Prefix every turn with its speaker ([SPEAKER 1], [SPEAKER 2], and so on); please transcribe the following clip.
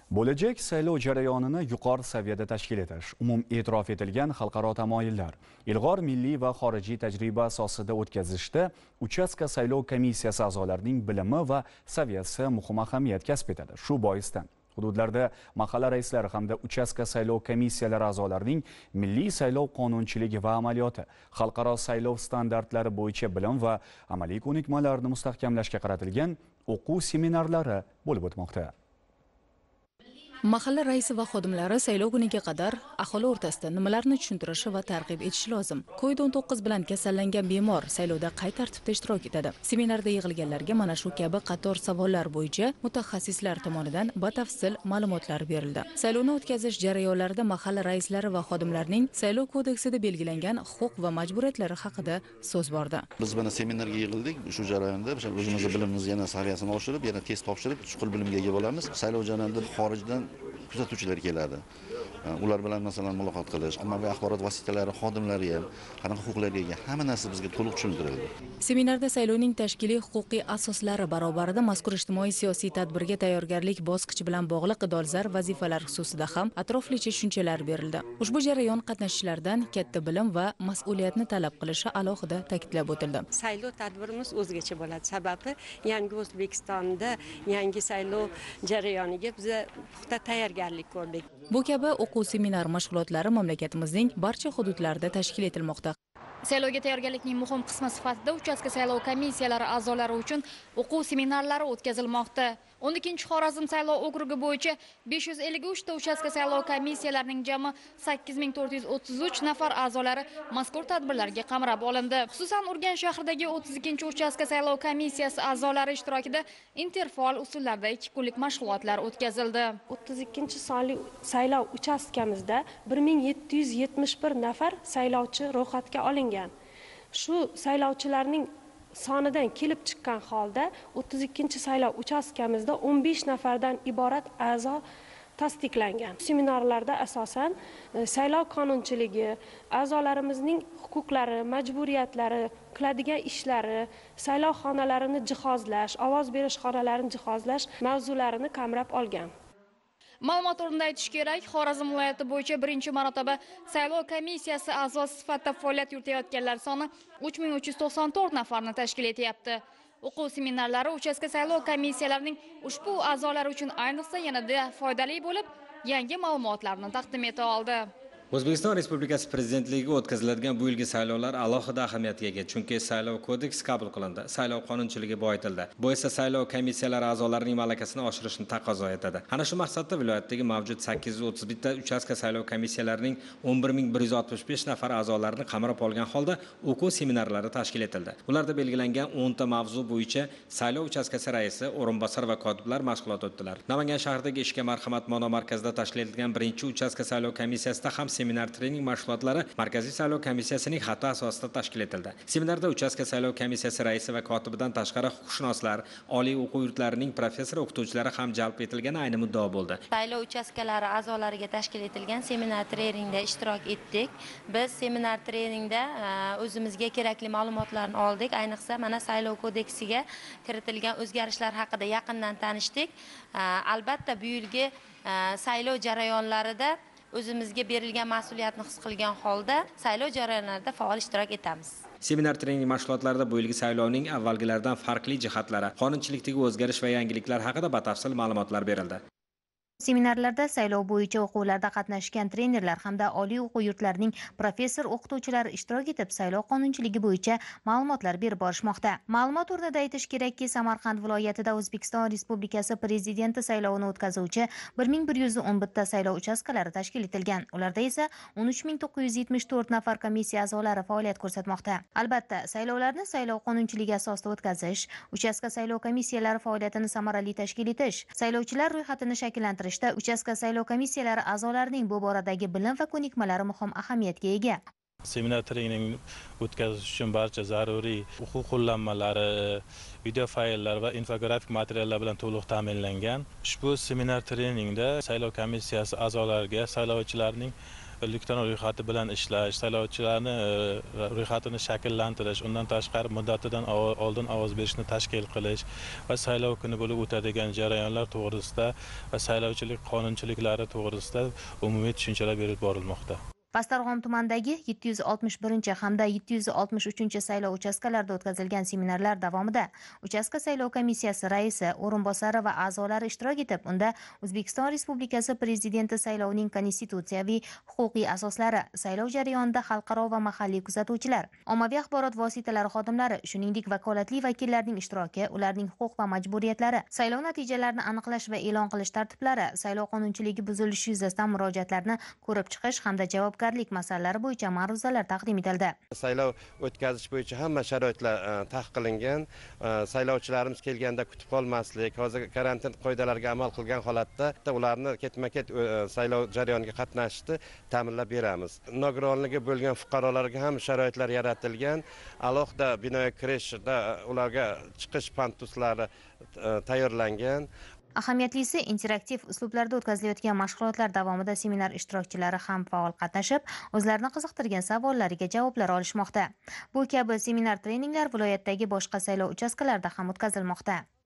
[SPEAKER 1] Bo'lajak saylov jarayonini yuqori saviyada tashkil etish, umum e'tirof etilgan xalqaro tamoyillar, ilg'or milliy va xorijiy tajriba asosida o'tkazishda uchastka saylov komissiyasi a'zolarining bilimi va saviyasi muhim ahamiyat kasb etadi. Shu boisdan hududlarda mahalla raislari hamda uchastka saylov komissiyalari a'zolarining milliy saylov qonunchiligi va amaliyoti, xalqaro saylov standartlari bo'yicha bilim va amaliy ko'nikmalarini mustahkamlashga qaratilgan o'quv seminarlari bo'lib o'tmoqda.
[SPEAKER 2] Mahalla raisi va xodimlari saylov kuniga qadar aholi o'rtasida nimalarni tushuntirishi va targ'ib etishi lozim. COVID-19 bilan kasallangan bemor saylovda qay tartibda ishtirok etadi? Seminarda yig'ilganlarga mana shu kabi qator savollar bo'yicha mutaxassislar tomonidan batafsil ma'lumotlar berildi. Saylovni o'tkazish jarayonlarida mahalla raislari va xodimlarning saylov kodeksida belgilangan huquq va majburiyatlari haqida so'z bordi.
[SPEAKER 3] Biz mana seminarga yig'ildik. Shu jarayonda o'zimizning bilimimizni yana saviyasini oshirib, yana test topshirib, chuqur bilimga ega bo'lamiz. Saylov jarayonida xorijdan kuzatuvchilar keladi. Ular bilan masalan muloqot qilish, ommaviy axborot vositalari xodimlari ham qanaqa huquqlarga ega, hamma narsa bizga to'liq tushuntirildi.
[SPEAKER 2] Seminarda saylovning tashkiliy huquqiy asoslari barobarida mazkur ijtimoiy siyosiy tadbirga tayyorgarlik bosqichi bilan bog'liq dolzarb vazifalar xususida ham atroflicha tushunchalar berildi. Ushbu jarayon qatnashchilaridan katta bilim va mas'uliyatni talab qilishi alohida ta'kidlab o'tildi.
[SPEAKER 4] Saylov tadbirimiz o'zgacha bo'ladi. Sababi yangi O'zbekistonda yangi saylov jarayoniga biz puxta tayyorgarlik ko'rdik.
[SPEAKER 2] Bu kabi o'quv seminar mashg'ulotlari mamlakatimizning barcha hududlarida tashkil etilmoqda.
[SPEAKER 5] Saylovga tayyorgarlikning muhim qismi sifatida uchastka saylov komissiyalari a'zolari uchun o'quv seminarlari o'tkazilmoqda. 12 Xorazm saylov okrugi bo'yicha 553 ta uchastka saylov komissiyalarining jami 8433 nafar a'zolari mazkur tadbirlarga qamrab olindi. Xususan Urganch shahridagi 32 uchastka saylov komissiyasi a'zolari ishtirokida interfaol usullarda 2 kunlik mashg'ulotlar o'tkazildi.
[SPEAKER 6] 32 sonli saylov uchastkamizda 1771 nafar saylovchi ro'yxatga olingan. Shu saylovchilarning sonidan kelib chiqqan holda 32 saylov uchastkamizda 15 nafardan iborat a'zo tasdiqlangan. Seminarlarda asosan saylov qonunchiligi, a'zolarimizning huquqlari, majburiyatlari, qiladigan ishlari, saylov xonalarini jihozlash, ovoz berish xonalarini jihozlash mavzularini qamrab olgan.
[SPEAKER 5] Ma'lumot o'rnida aytish kerak, Xorazm viloyati bo'yicha birinchi marotaba saylov komissiyasi a'zosi sifatida faoliyat yuritayotganlar soni 3394 nafarni tashkil etyapti. O'quv seminarlari uchastka saylov komissiyalarining ushbu a'zolari uchun ayniqsa yanada foydali bo'lib, yangi ma'lumotlarni taqdim eta oldi.
[SPEAKER 7] O'zbekiston Respublikasi prezidentligiga o'tkaziladigan bu yilgi saylovlar alohida ahamiyatga ega, chunki saylov kodeksi qabul qilindi, saylov qonunchiligi boyitildi. Bu esa saylov komissiyalari a'zolarining malakasini oshirishni taqozo etadi. Ana shu maqsadda viloyatdagi mavjud 831 ta uchastka saylov komissiyalarining 11165 nafar a'zolarini qamrab olgan holda o'quv seminarlari tashkil etildi. Ularda belgilangan 10 ta mavzu bo'yicha saylov uchastkasi raisi, o'rinbosar va kotiblar mashg'ulot o'tdilar. Namangan shahridagi Ishga marhamat mono markazida tashkil etilgan birinchi uchastka saylov komissiyasida ham seminar trening mashg'ulotlari Markaziy saylov komissiyasining xati asosida tashkil etildi. Seminarda uchastka saylov komissiyasi raisi va kotibidan tashqari huquqshunoslar, oliy o'quv yurtlarining professor o'qituvchilari ham jalb etilgani ayni muddao bo'ldi.
[SPEAKER 8] Saylov uchastkalari a'zolariga tashkil etilgan seminar treningda ishtirok etdik. Biz seminar treningda o'zimizga kerakli ma'lumotlarni oldik. Ayniqsa mana saylov kodeksiga kiritilgan o'zgarishlar haqida yaqindan tanishdik. Albatta bu yilgi saylov jarayonlarida o'zimizga berilgan mas'uliyatni his qilgan holda saylov jarayonlarida faol ishtirok etamiz.
[SPEAKER 7] Seminar trening mashg'ulotlarida bu yilgi saylovning avvalgilaridan farqli jihatlari, qonunchilikdagi o'zgarish va yangiliklar haqida batafsil ma'lumotlar berildi.
[SPEAKER 9] Seminarlarda saylov bo'yicha o'quvlarda qatnashgan trenerlar hamda oliy o'quv yurtlarining professor o'qituvchilari ishtirok etib, saylov qonunchiligi bo'yicha ma'lumotlar berib borishmoqda. Ma'lumot o'rnida aytish kerakki, Samarqand viloyatida O'zbekiston Respublikasi prezidenti saylovini o'tkazuvchi 1111 ta saylov uchastkalari tashkil etilgan. Ularda esa 13974 nafar komissiya a'zolari faoliyat ko'rsatmoqda. Albatta, saylovlarni saylov qonunchiligi asosida o'tkazish, uchastka saylov komissiyalari faoliyatini samarali tashkil etish, saylovchilar ro'yxatini shakllantirish uchastka saylov komissiyalari a'zolarining bu boradagi bilim va ko'nikmalari muhim ahamiyatga ega.
[SPEAKER 10] Seminar trening o'tkazish uchun barcha zaruriy huquq qo'llanmalari, video fayllar va infografik materiallar bilan to'liq ta'minlangan. Ushbu seminar treningda saylov komissiyasi a'zolariga saylovchilarning elektron ro'yxati bilan ishlash, saylovchilarni ro'yxatini shakllantirish, undan tashqari muddatidan oldin ovoz berishni tashkil qilish va saylov kuni bo'lib o'tadigan jarayonlar to'g'risida va saylovchilik qonunchiliklari to'g'risida umumiy tushunchalar berib borilmoqda.
[SPEAKER 9] Pastdarg'om tumanidagi 761 hamda 763 saylov uchastkalarida o'tkazilgan seminarlar davomida uchastka saylov komissiyasi raisi, o'rinbosari va a'zolari ishtirok etib, unda O'zbekiston Respublikasi Prezidenti saylovining konstitutsiyaviy huquqiy asoslari, saylov jarayonida xalqaro va mahalliy kuzatuvchilar, ommaviy axborot vositalari xodimlari, shuningdek vakolatli vakillarning ishtiroki, ularning huquq va majburiyatlari, saylov natijalarini aniqlash va e'lon qilish tartiblari, saylov qonunchiligi buzilishi yuzasidan murojaatlarni ko'rib chiqish hamda javobgarlik masalalari bo'yicha ma'ruzalar taqdim etildi.
[SPEAKER 11] Saylov o'tkazish bo'yicha hamma sharoitlar ta'qiq qilingan. Saylovchilarimiz kelganda kutib qolmaslik, hozir karantin qoidalariga amal qilgan holatda ularni ketma-ket saylov jarayoniga qatnashishni ta'minlab beramiz. Nogironligi bo'lgan fuqarolarga ham sharoitlar yaratilgan. Alohida binoga kirishda ularga chiqish pantuslari tayyorlangan.
[SPEAKER 9] Ahamiyatli interaktiv uslublarda o'tkazilayotgan mashg'ulotlar davomida seminar ishtirokchilari ham faol qatnashib, o'zlarini qiziqtirgan savollariga javoblar olishmoqda. Bu kabi seminar treninglar viloyatdagi boshqa saylov uchastkalarida ham o'tkazilmoqda.